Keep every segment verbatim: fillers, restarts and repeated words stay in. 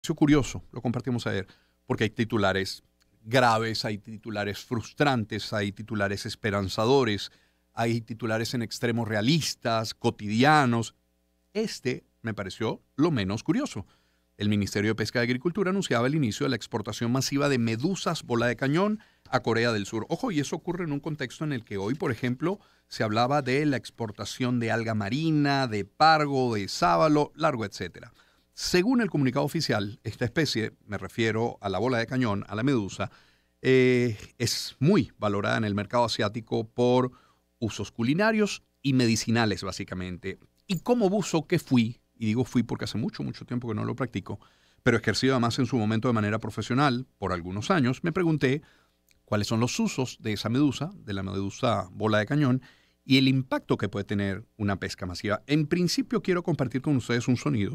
Es curioso, lo compartimos ayer, porque hay titulares graves, hay titulares frustrantes, hay titulares esperanzadores, hay titulares en extremos realistas, cotidianos. Este me pareció lo menos curioso. El Ministerio de Pesca y Agricultura anunciaba el inicio de la exportación masiva de medusas bola de cañón a Corea del Sur. Ojo, y eso ocurre en un contexto en el que hoy, por ejemplo, se hablaba de la exportación de alga marina, de pargo, de sábalo, largo, etcétera. Según el comunicado oficial, esta especie, me refiero a la bola de cañón, a la medusa, eh, es muy valorada en el mercado asiático por usos culinarios y medicinales, básicamente. Y como buzo que fui, y digo fui porque hace mucho, mucho tiempo que no lo practico, pero ejercido además en su momento de manera profesional por algunos años, me pregunté cuáles son los usos de esa medusa, de la medusa bola de cañón, y el impacto que puede tener una pesca masiva. En principio quiero compartir con ustedes un sonido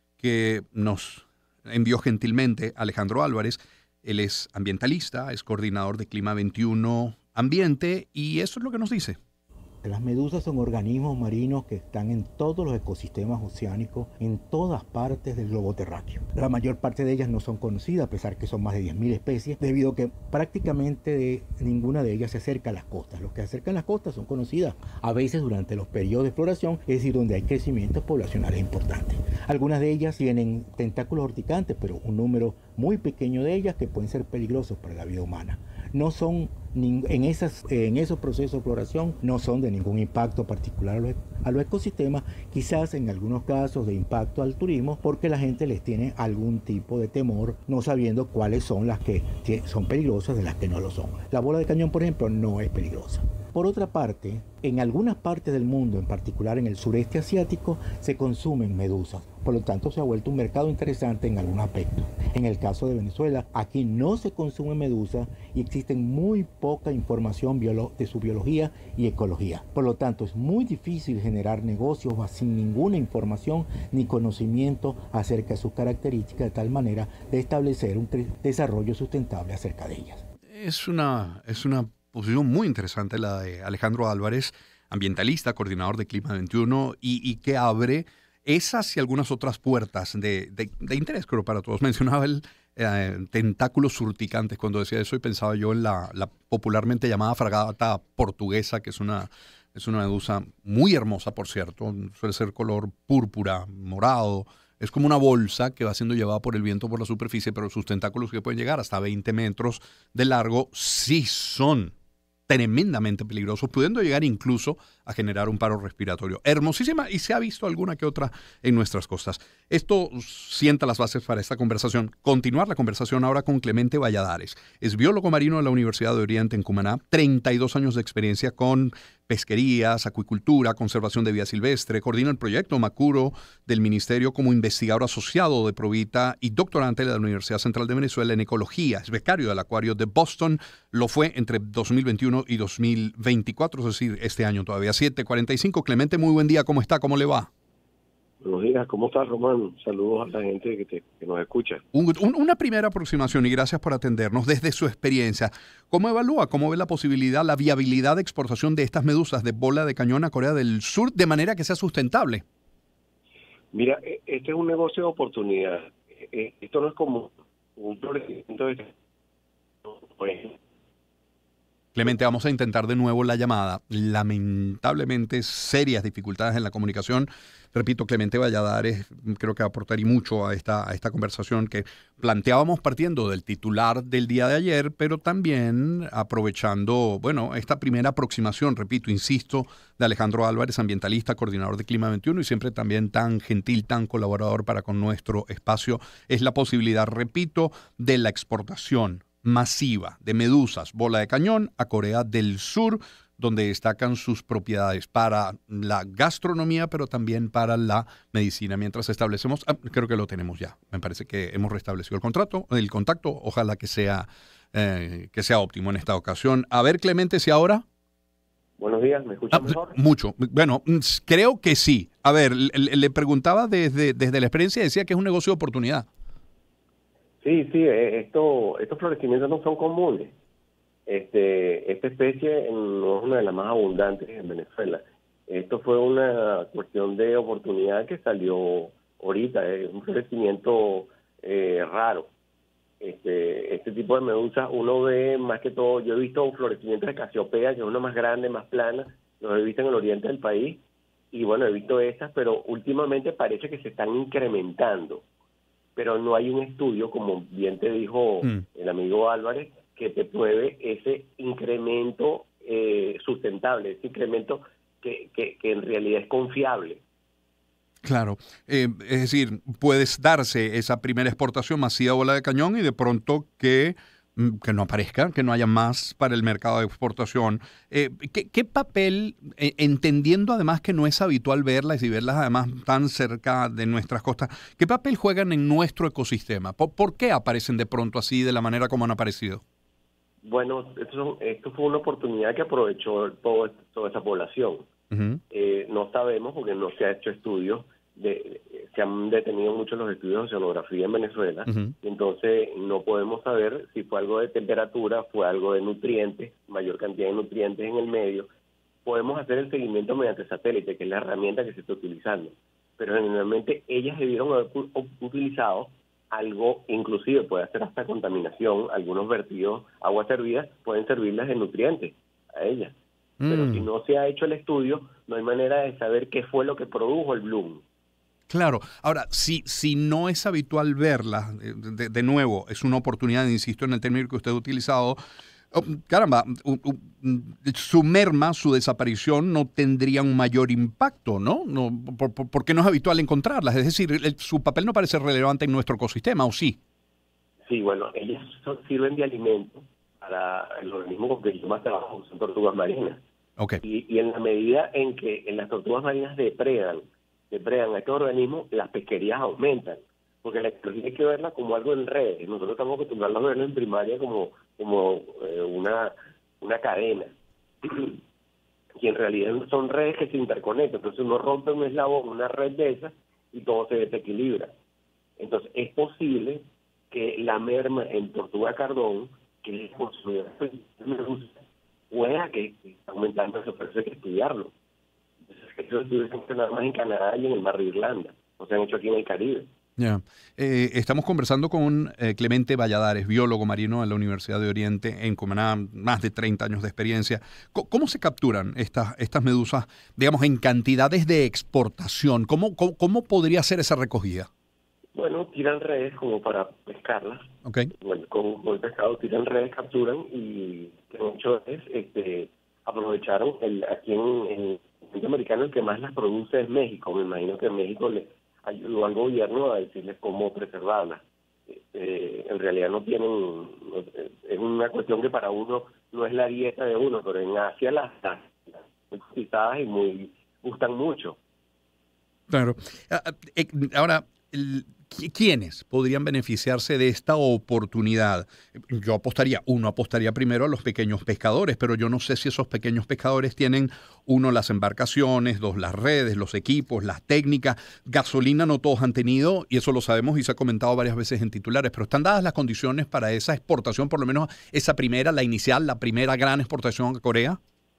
que nos envió gentilmente Alejandro Álvarez. Él es ambientalista, es coordinador de Clima veintiuno Ambiente, y eso es lo que nos dice. Las medusas son organismos marinos que están en todos los ecosistemas oceánicos, en todas partes del globo terráqueo. La mayor parte de ellas no son conocidas, a pesar que son más de diez mil especies, debido a que prácticamente de ninguna de ellas se acerca a las costas. Los que se acercan a las costas son conocidas a veces durante los periodos de exploración, es decir, donde hay crecimientos poblacionales importantes. Algunas de ellas tienen tentáculos urticantes, pero un número muy pequeño de ellas que pueden ser peligrosos para la vida humana. No son, en, esas, en esos procesos de exploración, no son de ningún impacto particular a los, a los ecosistemas, quizás en algunos casos de impacto al turismo, porque la gente les tiene algún tipo de temor, no sabiendo cuáles son las que son peligrosas de las que no lo son. La bola de cañón, por ejemplo, no es peligrosa. Por otra parte, en algunas partes del mundo, en particular en el sureste asiático, se consumen medusas. Por lo tanto, se ha vuelto un mercado interesante en algún aspecto. En el caso de Venezuela, aquí no se consume medusa y existe muy poca información de su biología y ecología. Por lo tanto, es muy difícil generar negocios sin ninguna información ni conocimiento acerca de sus características, de tal manera de establecer un desarrollo sustentable acerca de ellas. Es una, es una posición muy interesante la de Alejandro Álvarez, ambientalista, coordinador de Clima veintiuno, y, y que abre esas y algunas otras puertas de, de, de interés, creo, para todos. Mencionaba el eh, tentáculos urticantes cuando decía eso, y pensaba yo en la, la popularmente llamada fragata portuguesa, que es una, es una medusa muy hermosa, por cierto. Suele ser color púrpura, morado. Es como una bolsa que va siendo llevada por el viento por la superficie, pero sus tentáculos, que pueden llegar hasta veinte metros de largo, sí son tremendamente peligrosos, pudiendo llegar incluso a generar un paro respiratorio. Hermosísima, y se ha visto alguna que otra en nuestras costas. Esto sienta las bases para esta conversación. Continuar la conversación ahora con Clemente Valladares. Es biólogo marino de la Universidad de Oriente en Cumaná, treinta y dos años de experiencia con pesquerías, acuicultura, conservación de vida silvestre, coordina el proyecto Macuro del Ministerio como investigador asociado de Provita y doctorante de la Universidad Central de Venezuela en ecología. Es becario del Acuario de Boston, lo fue entre dos mil veintiuno y dos mil veinticuatro, es decir, este año todavía. siete cuarenta y cinco. Clemente, muy buen día, ¿cómo está? ¿Cómo le va? Buenos días, ¿cómo estás, Román? Saludos a la gente que, te, que nos escucha. Un, un, una primera aproximación, y gracias por atendernos desde su experiencia. ¿Cómo evalúa, cómo ve la posibilidad, la viabilidad de exportación de estas medusas de bola de cañón a Corea del Sur de manera que sea sustentable? Mira, este es un negocio de oportunidad. Esto no es como un florecimiento de... Clemente, vamos a intentar de nuevo la llamada. Lamentablemente, serias dificultades en la comunicación. Repito, Clemente Valladares creo que aportaría mucho a esta, a esta conversación que planteábamos partiendo del titular del día de ayer, pero también aprovechando, bueno, esta primera aproximación, repito, insisto, de Alejandro Álvarez, ambientalista, coordinador de Clima veintiuno y siempre también tan gentil, tan colaborador para con nuestro espacio, es la posibilidad, repito, de la exportación masiva de medusas bola de cañón a Corea del Sur, donde destacan sus propiedades para la gastronomía, pero también para la medicina. Mientras establecemos, ah, creo que lo tenemos ya. Me parece que hemos restablecido el contrato, el contacto. Ojalá que sea eh, que sea óptimo en esta ocasión. A ver, Clemente, si ahora. Buenos días, ¿me escuchas ah, mejor? Mucho. Bueno, creo que sí. A ver, le, le preguntaba desde, desde la experiencia, decía que es un negocio de oportunidad. Sí, sí, esto, estos florecimientos no son comunes. Este, esta especie no es una de las más abundantes en Venezuela. Esto fue una cuestión de oportunidad que salió ahorita, es un florecimiento eh, raro. Este, este tipo de medusas uno ve más que todo, yo he visto florecimientos de Casiopea, que es una más grande, más plana, los he visto en el oriente del país, y bueno, he visto estas, pero últimamente parece que se están incrementando, pero no hay un estudio, como bien te dijo mm. el amigo Álvarez, que te pruebe ese incremento eh, sustentable, ese incremento que, que, que en realidad es confiable. Claro, eh, es decir, puedes darse esa primera exportación masiva a bola de cañón y de pronto que, que no aparezca, que no haya más para el mercado de exportación. Eh, ¿qué, ¿Qué papel, eh, entendiendo además que no es habitual verlas y verlas además tan cerca de nuestras costas, qué papel juegan en nuestro ecosistema? ¿Por, por qué aparecen de pronto así de la manera como han aparecido? Bueno, esto, esto fue una oportunidad que aprovechó todo, toda esa población. Uh-huh. Eh, no sabemos porque no se ha hecho estudios, de, se han detenido mucho los estudios de oceanografía en Venezuela, uh-huh. entonces no podemos saber si fue algo de temperatura, fue algo de nutrientes, mayor cantidad de nutrientes en el medio. Podemos hacer el seguimiento mediante satélite, que es la herramienta que se está utilizando, pero generalmente ellas debieron haber utilizado algo, inclusive puede hacer hasta contaminación, algunos vertidos, aguas servidas, pueden servirles de nutrientes a ellas. Pero mm. si no se ha hecho el estudio, no hay manera de saber qué fue lo que produjo el bloom. Claro. Ahora, si, si no es habitual verla, de, de nuevo, es una oportunidad, insisto en el término que usted ha utilizado, oh, caramba, uh, uh, su merma, su desaparición no tendría un mayor impacto, ¿no? no por, por, porque no es habitual encontrarlas. Es decir, el, su papel no parece relevante en nuestro ecosistema, ¿o sí? Sí, bueno, ellas son, sirven de alimento para el organismo con que yo más trabajo, son tortugas marinas. Okay. Y, y en la medida en que en las tortugas marinas depredan, depredan a estos organismos, las pesquerías aumentan. Porque la ecología hay que verla como algo en redes. Nosotros estamos acostumbrados a verlo en primaria como, como eh, una, una cadena. Y en realidad son redes que se interconectan. Entonces uno rompe un eslabón, una red de esas, y todo se desequilibra. Entonces es posible que la merma en tortuga cardón, que es consumidora pueda que está aumentando eso, pero eso hay que estudiarlo. Entonces, esos estudios se han hecho nada más en Canadá y en el mar de Irlanda, no se han hecho aquí en el Caribe. Yeah. Eh, estamos conversando con eh, Clemente Valladares, biólogo marino de la Universidad de Oriente, en Cumaná, más de treinta años de experiencia. ¿Cómo, cómo se capturan estas, estas medusas, digamos, en cantidades de exportación? ¿Cómo, cómo, cómo podría ser esa recogida? Bueno, tiran redes como para pescarlas. Okay. Bueno, con, con el pescado tiran redes, capturan y lo que han hecho es este, aprovecharon el, aquí en, en el continente americano el que más las produce es México. Me imagino que México le ayudó al gobierno a decirles cómo preservarlas. Eh, en realidad no tienen, es una cuestión que para uno no es la dieta de uno, pero en Asia las las muy cotizadas y muy gustan mucho. Claro. Ahora, ¿quiénes podrían beneficiarse de esta oportunidad? Yo apostaría, uno apostaría primero a los pequeños pescadores, pero yo no sé si esos pequeños pescadores tienen, uno, las embarcaciones, dos, las redes, los equipos, las técnicas. Gasolina no todos han tenido, y eso lo sabemos y se ha comentado varias veces en titulares, pero ¿están dadas las condiciones para esa exportación, por lo menos esa primera, la inicial, la primera gran exportación a Corea?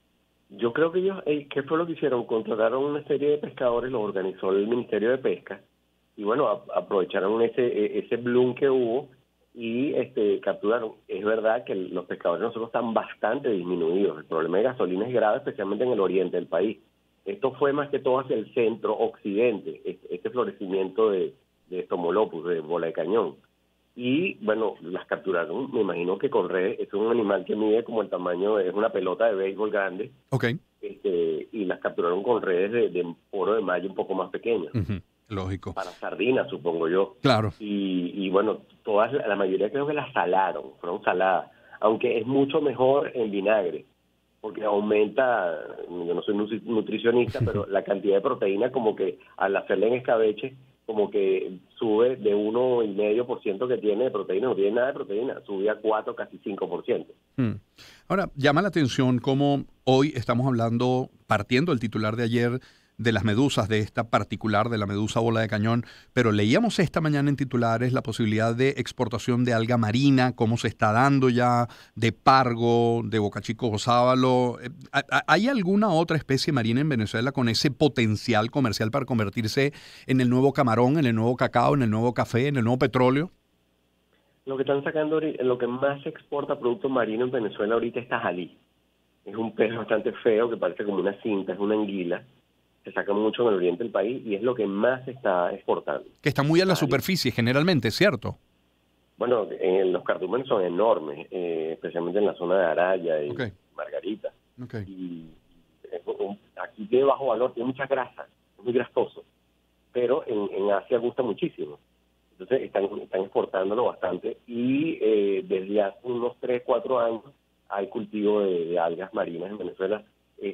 Yo creo que ellos, eh, ¿qué fue lo que hicieron? Contrataron una serie de pescadores, los organizó el Ministerio de Pesca, y bueno, a, aprovecharon ese ese bloom que hubo y este capturaron. Es verdad que los pescadores nosotros están bastante disminuidos. El problema de gasolina es grave, especialmente en el oriente del país. Esto fue más que todo hacia el centro occidente, este, este florecimiento de, de Stomolopus, de bola de cañón. Y bueno, las capturaron, me imagino que con redes. Es un animal que mide como el tamaño, es una pelota de béisbol grande. Okay. Este, y las capturaron con redes de, de oro de mayo un poco más pequeñas. Uh-huh. Lógico. Para sardinas, supongo yo. Claro. Y, y bueno, todas, la mayoría creo que las salaron, fueron saladas, aunque es mucho mejor en vinagre, porque aumenta, yo no soy nutricionista, pero la cantidad de proteína como que al hacerle en escabeche, como que sube de uno y medio por ciento que tiene de proteína, no tiene nada de proteína, sube a cuatro, casi cinco por ciento. Hmm. Ahora, llama la atención cómo hoy estamos hablando, partiendo del titular de ayer, de las medusas, de esta particular, de la medusa bola de cañón, pero leíamos esta mañana en titulares la posibilidad de exportación de alga marina, cómo se está dando ya, de pargo, de bocachico o sábalo. ¿Hay alguna otra especie marina en Venezuela con ese potencial comercial para convertirse en el nuevo camarón, en el nuevo cacao, en el nuevo café, en el nuevo petróleo? Lo que están sacando, lo que más se exporta producto marino en Venezuela ahorita es tajalí. Es un pez bastante feo que parece como una cinta, es una anguila. Se saca mucho en el oriente del país y es lo que más se está exportando. Que está muy a la superficie generalmente, ¿cierto? Bueno, eh, los cardúmenes son enormes, eh, especialmente en la zona de Araya y okay. Margarita. Okay. Y eh, aquí tiene bajo valor, tiene mucha grasa, es muy grasoso, pero en, en Asia gusta muchísimo. Entonces están, están exportándolo bastante y eh, desde hace unos tres, cuatro años hay cultivo de, de algas marinas en Venezuela.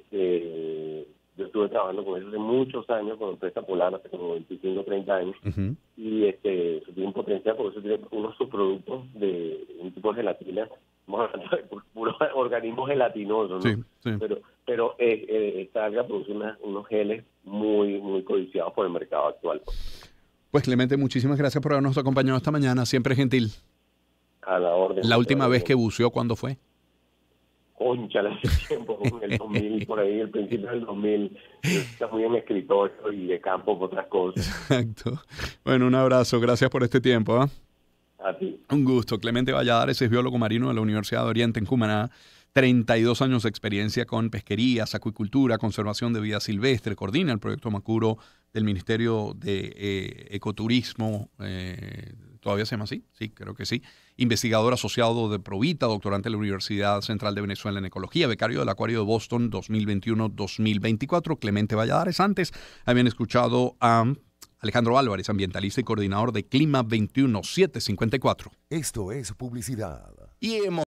Este, yo estuve trabajando con eso hace muchos años, con la empresa Polar, hace como veinticinco, treinta años, uh-huh. y este, eso tiene un potencial porque eso tiene unos subproductos de un tipo de gelatina, estamos hablando de puros organismos gelatinosos, ¿no? Sí, sí. Pero, pero eh, eh, esta alga produce una, unos geles muy, muy codiciados por el mercado actual. Pues Clemente, muchísimas gracias por habernos acompañado esta mañana, siempre gentil. A la orden. La última vez que buceó, ¿cuándo fue? Cónchala, hace tiempo, en el dos mil, por ahí, el principio del dos mil, está muy en escritorio y de campo por otras cosas. Exacto. Bueno, un abrazo, gracias por este tiempo. ¿eh? A ti. Un gusto. Clemente Valladares es biólogo marino de la Universidad de Oriente en Cumaná. treinta y dos años de experiencia con pesquerías, acuicultura, conservación de vida silvestre. Coordina el proyecto Macuro del Ministerio de eh, Ecoturismo. Eh, ¿Todavía se llama así? Sí, creo que sí. Investigador asociado de Provita, doctorante de la Universidad Central de Venezuela en Ecología, becario del Acuario de Boston dos mil veintiuno dos mil veinticuatro. Clemente Valladares. Antes habían escuchado a Alejandro Álvarez, ambientalista y coordinador de Clima veintiuno siete cincuenta y cuatro. Esto es publicidad. Y hemos